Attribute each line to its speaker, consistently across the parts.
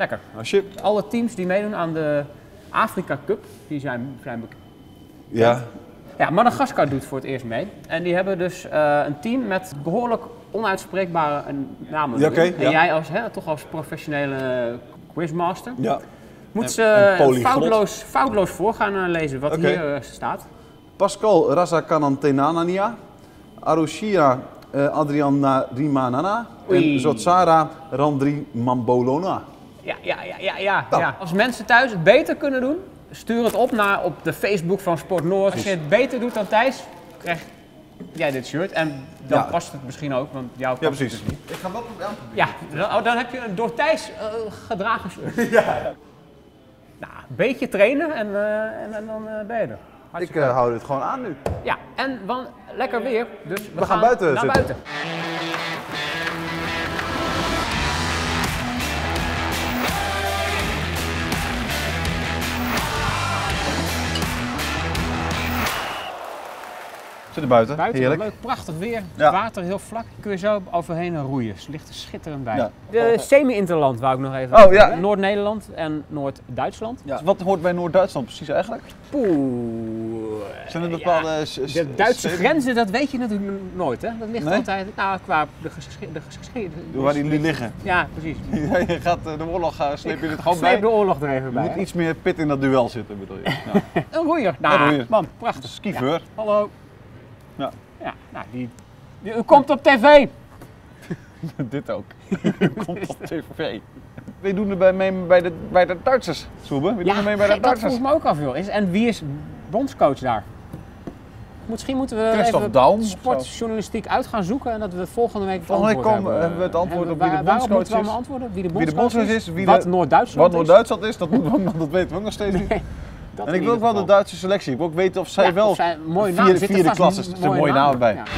Speaker 1: Lekker.
Speaker 2: Als je...
Speaker 1: Alle teams die meedoen aan de Afrika Cup, die zijn bekend.
Speaker 2: Ja.
Speaker 1: Ja, Madagaskar doet voor het eerst mee. En die hebben dus een team met behoorlijk onuitspreekbare namen.
Speaker 2: Ja, oké,
Speaker 1: En
Speaker 2: ja.
Speaker 1: jij toch als professionele quizmaster,
Speaker 2: Ja.
Speaker 1: moet
Speaker 2: En
Speaker 1: ze
Speaker 2: polyglot.
Speaker 1: foutloos voor gaan lezen wat
Speaker 2: Oké.
Speaker 1: hier staat.
Speaker 2: Pascal Razakanantenanania, Arushia Adriana Rimanana
Speaker 1: Oei.
Speaker 2: en Zotsara Randri Mambolona.
Speaker 1: Ja.
Speaker 2: Nou.
Speaker 1: Als mensen thuis het beter kunnen doen, stuur het op de Facebook van Sport Noord. Als je het beter doet dan Thijs, krijg jij dit shirt. En dan
Speaker 2: Ja.
Speaker 1: past het misschien ook, want jouw
Speaker 2: Ja,
Speaker 1: past
Speaker 2: precies.
Speaker 1: het dus niet.
Speaker 2: Ik ga wel proberen.
Speaker 1: Ja, dan heb je een door Thijs gedragen shirt. Ja. Nou, een beetje trainen en dan ben je er.
Speaker 2: Ik
Speaker 1: Hartstikke leuk.
Speaker 2: hou dit gewoon aan nu.
Speaker 1: Ja, en lekker weer, dus we
Speaker 2: gaan buiten
Speaker 1: naar
Speaker 2: zitten.
Speaker 1: buiten.
Speaker 2: Zit er buiten.
Speaker 1: Buiten,
Speaker 2: Heerlijk.
Speaker 1: leuk, prachtig weer.
Speaker 2: Ja.
Speaker 1: Water heel vlak. Kun je zo overheen roeien. Het ligt er schitterend bij.
Speaker 2: Ja.
Speaker 1: De semi-interland wou ik nog even
Speaker 2: Oh,
Speaker 1: over
Speaker 2: ja.
Speaker 1: hebben. Noord-Nederland en Noord-Duitsland.
Speaker 2: Ja. Wat hoort bij Noord-Duitsland precies eigenlijk?
Speaker 1: Poeh.
Speaker 2: Zijn er bepaalde...
Speaker 1: De Duitse grenzen, dat weet je natuurlijk nooit, hè? Dat ligt
Speaker 2: Nee?
Speaker 1: altijd qua de geschiedenis.
Speaker 2: Waar die liggen.
Speaker 1: Ja, precies.
Speaker 2: Je gaat de oorlog, sleep je dit gewoon
Speaker 1: Sleep
Speaker 2: bij.
Speaker 1: de oorlog er even
Speaker 2: Er
Speaker 1: bij.
Speaker 2: moet
Speaker 1: hè?
Speaker 2: iets meer pit in dat duel zitten, bedoel je. Ja.
Speaker 1: Een roeier. Nou,
Speaker 2: Een roeier.
Speaker 1: man, prachtig.
Speaker 2: Skiveur.
Speaker 1: Ja. Hallo.
Speaker 2: Ja.
Speaker 1: Ja, nou, u komt op tv.
Speaker 2: Dit ook. Komt op tv. Wie doen er mee bij de Duitsers, Soebe? Wie doen er mee bij de
Speaker 1: dat
Speaker 2: Duitsers?
Speaker 1: vroeg me ook af, joh. En wie is bondscoach daar? Misschien moeten we
Speaker 2: Christophe
Speaker 1: even
Speaker 2: Daum of zo.
Speaker 1: sportjournalistiek uit gaan zoeken en dat we volgende week het
Speaker 2: Volgende week
Speaker 1: antwoord
Speaker 2: hebben we het antwoord op wie de
Speaker 1: Waarop
Speaker 2: bondscoach
Speaker 1: moeten we allemaal
Speaker 2: is.
Speaker 1: antwoorden? Wie de
Speaker 2: Wie de
Speaker 1: bondscoach
Speaker 2: bondscoach is, wie
Speaker 1: wat
Speaker 2: de-
Speaker 1: Noord-Duitsland
Speaker 2: Wat Noord-Duitsland is, dat weten we ook nog steeds niet.
Speaker 1: Nee, dat
Speaker 2: En
Speaker 1: in
Speaker 2: ik wil ook
Speaker 1: ieder
Speaker 2: wel de
Speaker 1: geval.
Speaker 2: Duitse selectie. Ik wil ook weten of zij wel
Speaker 1: of zij een mooie naam zitten
Speaker 2: vierde
Speaker 1: vast
Speaker 2: klasse is. Er zit een mooie naam bij.
Speaker 1: Ja.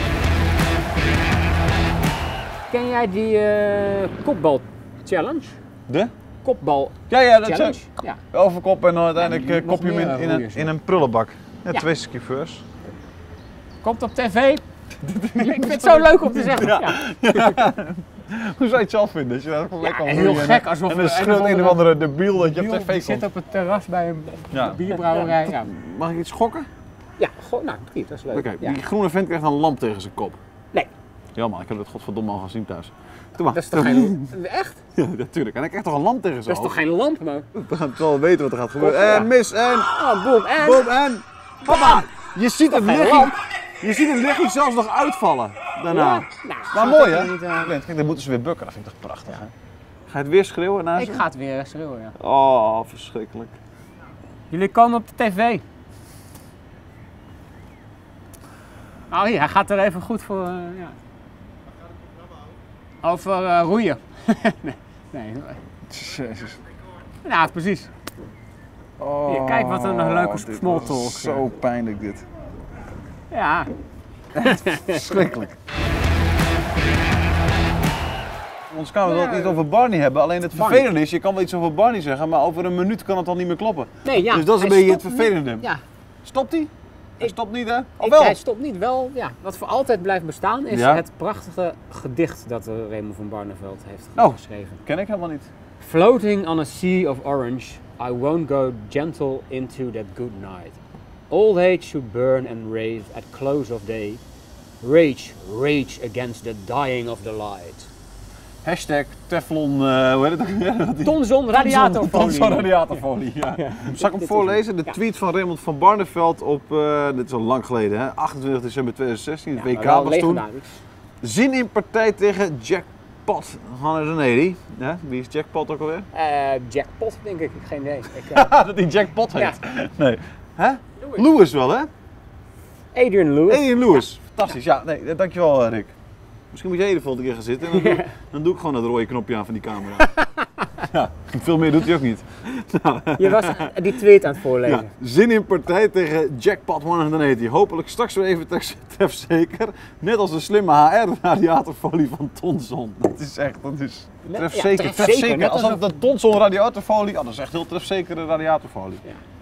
Speaker 1: Ken jij die kopbal challenge?
Speaker 2: De?
Speaker 1: Kopbal
Speaker 2: Ja, dat
Speaker 1: challenge?
Speaker 2: is
Speaker 1: Ja.
Speaker 2: overkop en dan uiteindelijk
Speaker 1: Ja,
Speaker 2: kop je hem
Speaker 1: nog meer roeiers,
Speaker 2: in een prullenbak. Ja,
Speaker 1: Ja.
Speaker 2: 2 skiveurs.
Speaker 1: Komt op tv. Ik vind het zo leuk om te zeggen. Ja.
Speaker 2: Hoe zou je het zelf vinden? Als je daar gewoon
Speaker 1: Ja,
Speaker 2: lekker
Speaker 1: heel
Speaker 2: roeien
Speaker 1: gek, alsof
Speaker 2: en
Speaker 1: er
Speaker 2: dan schreeuwt een of andere debiel dat je op
Speaker 1: Die
Speaker 2: tv
Speaker 1: zit
Speaker 2: komt.
Speaker 1: op het terras bij een
Speaker 2: Ja.
Speaker 1: bierbrouwerij. Ja,
Speaker 2: Mag ik iets schokken?
Speaker 1: ja gewoon, nou, dat is leuk.
Speaker 2: Oké,
Speaker 1: Ja.
Speaker 2: die groene vent krijgt een lamp tegen zijn kop.
Speaker 1: Nee,
Speaker 2: Jammer, ik heb het godverdomme al gezien thuis. Doe maar.
Speaker 1: dat is toch geen... Echt?
Speaker 2: Ja, natuurlijk. En hij krijgt toch een lamp tegen zijn
Speaker 1: Dat is toch
Speaker 2: hoofd?
Speaker 1: geen lamp, man?
Speaker 2: We gaan wel weten wat er gaat gebeuren.
Speaker 1: Ja.
Speaker 2: En mis en
Speaker 1: Oh, boom, en...
Speaker 2: boom en papa! Je ziet het
Speaker 1: geen
Speaker 2: lichtje.
Speaker 1: lamp?
Speaker 2: Je ziet het lichtje zelfs nog uitvallen daarna.
Speaker 1: Nou,
Speaker 2: Maar
Speaker 1: gaat
Speaker 2: mooi
Speaker 1: dat
Speaker 2: hè?
Speaker 1: niet,
Speaker 2: Kijk, dan moeten ze weer bukken. Dat vind ik toch prachtig hè? Ga je het weer schreeuwen naast
Speaker 1: ik
Speaker 2: je?
Speaker 1: ga het weer schreeuwen, ja.
Speaker 2: Oh, verschrikkelijk.
Speaker 1: Jullie komen op de tv. Oh hier, hij gaat er even goed voor, ja. Over roeien. nee.
Speaker 2: Jezus.
Speaker 1: Ja, precies.
Speaker 2: Oh,
Speaker 1: Hier, kijk wat een leuke
Speaker 2: dit
Speaker 1: small
Speaker 2: was
Speaker 1: talk.
Speaker 2: Zo pijnlijk dit.
Speaker 1: Ja.
Speaker 2: Verschrikkelijk. Ons kan we het niet over Barney hebben, alleen het
Speaker 1: Barney.
Speaker 2: vervelende is, je kan wel iets over Barney zeggen, maar over een minuut kan het al niet meer kloppen.
Speaker 1: Nee, ja.
Speaker 2: Dus dat is een
Speaker 1: hij
Speaker 2: beetje het
Speaker 1: stopt
Speaker 2: vervelende.
Speaker 1: niet. Ja.
Speaker 2: Stopt hij? Hij stopt niet hè? Of
Speaker 1: Ik,
Speaker 2: wel?
Speaker 1: hij stopt niet wel. Ja. Wat voor altijd blijft bestaan is
Speaker 2: Ja.
Speaker 1: het prachtige gedicht dat Raymond van Barneveld heeft
Speaker 2: Oh.
Speaker 1: geschreven.
Speaker 2: Ken ik helemaal niet.
Speaker 1: Floating on a sea of orange, I won't go gentle into that good night. Old age should burn and rave at close of day. Rage, rage against the dying of the light.
Speaker 2: Hashtag Teflon, hoe heet het?
Speaker 1: Tonzon radiatorfolie.
Speaker 2: Tonzon radiatorfolie, ja. Zal ik hem voorlezen? De
Speaker 1: Ja.
Speaker 2: tweet van Raymond van Barneveld op, dit is al lang geleden hè, 28 december 2016, het
Speaker 1: Ja,
Speaker 2: WK
Speaker 1: maar wel
Speaker 2: was toen.
Speaker 1: legendarisch.
Speaker 2: Zin in partij tegen Jackpot 180. Ja, wie is Jackpot ook alweer?
Speaker 1: Jackpot, denk ik. Geen idee.
Speaker 2: Dat die Jackpot heet.
Speaker 1: Ja.
Speaker 2: Nee. Hè? Lewis wel hè?
Speaker 1: Adrian Lewis.
Speaker 2: Adrian Lewis. Fantastisch. Ja, nee, dankjewel Rick. Misschien moet jij de volgende keer gaan zitten en dan doe ik gewoon dat rode knopje aan van die camera. Ja, veel meer doet hij ook niet.
Speaker 1: Je was die tweet aan het voorlezen.
Speaker 2: Ja, zin in partij tegen Jackpot 180. Hopelijk straks weer even trefzeker. Net als de slimme HR-radiatorfolie van Tonson. Dat is echt, dat is trefzeker.
Speaker 1: Ja, trefzeker.
Speaker 2: Trefzeker.
Speaker 1: Net
Speaker 2: Alsof
Speaker 1: alsof-
Speaker 2: de Tonson radiatorfolie, dat is echt heel trefzekere radiatorfolie.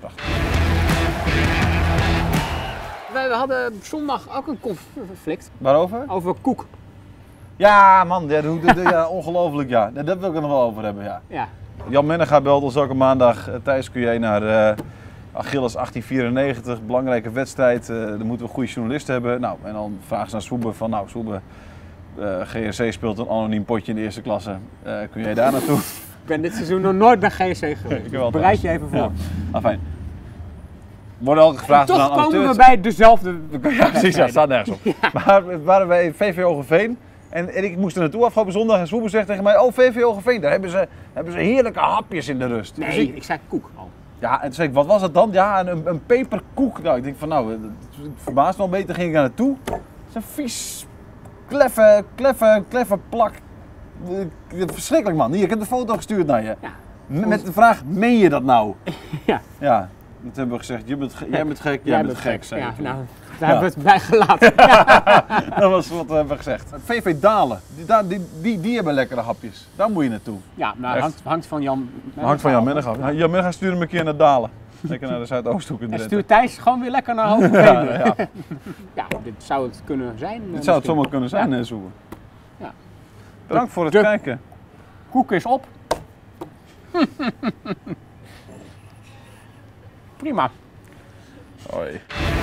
Speaker 1: We hadden zondag ook een conflict
Speaker 2: Waarover?
Speaker 1: over koek.
Speaker 2: Ja man, ja, ongelooflijk ja. Daar wil ik het nog wel over hebben ja.
Speaker 1: Ja.
Speaker 2: Jan Mennega belt ons elke maandag. Thijs, kun jij naar Achilles 1894, belangrijke wedstrijd. Dan moeten we goede journalisten hebben. Nou, en dan vragen ze naar Soebe van, nou Soebe, GRC speelt een anoniem potje in de eerste klasse. Kun jij daar naartoe?
Speaker 1: Ik ben dit seizoen nog nooit bij GSC geweest. Dus bereid je even voor.
Speaker 2: Ja. Fijn. Worden ook gevraagd
Speaker 1: Toch
Speaker 2: naar
Speaker 1: komen
Speaker 2: amateurs.
Speaker 1: we bij dezelfde.
Speaker 2: Ja, precies, dat staat nergens op.
Speaker 1: Ja.
Speaker 2: Maar we waren bij VV Hoogeveen en ik moest er naartoe afgelopen zondag en Soebe zegt tegen mij, oh VV Hoogeveen, daar hebben ze heerlijke hapjes in de rust. Dus
Speaker 1: Nee, ik zei koek al.
Speaker 2: ja, en toen zei ik, wat was het dan? Ja, een peperkoek. Nou, ik denk van, nou, het verbaast me wel beter, ging ik daar naartoe. Het is een vies, kleffe plak. Verschrikkelijk man. Hier, ik heb de foto gestuurd naar je.
Speaker 1: Ja.
Speaker 2: Met de vraag, meen je dat nou?
Speaker 1: Ja.
Speaker 2: Ja, dat hebben we gezegd, jij bent gek, jij bent gek, zei
Speaker 1: Ja,
Speaker 2: je toen.
Speaker 1: nou, daar hebben we het bij gelaten.
Speaker 2: Dat was wat we hebben gezegd. VV Dalen, die hebben lekkere hapjes. Daar moet je naartoe.
Speaker 1: Ja, nou, hangt van Jan.
Speaker 2: Hangt van Jan Mennega af. Jan Mennega stuurt hem een keer naar Dalen. Lekker naar de Zuidoosthoek in
Speaker 1: En
Speaker 2: Drenthe.
Speaker 1: stuurt Thijs gewoon weer lekker naar Hoogeveen.
Speaker 2: Ja.
Speaker 1: Ja, dit zou het kunnen zijn.
Speaker 2: Het zou het zomaar kunnen zijn,
Speaker 1: Ja.
Speaker 2: hè, Soebe.
Speaker 1: Ja.
Speaker 2: Bedankt voor het
Speaker 1: De-
Speaker 2: kijken.
Speaker 1: Koek is op. Prima.
Speaker 2: Hoi.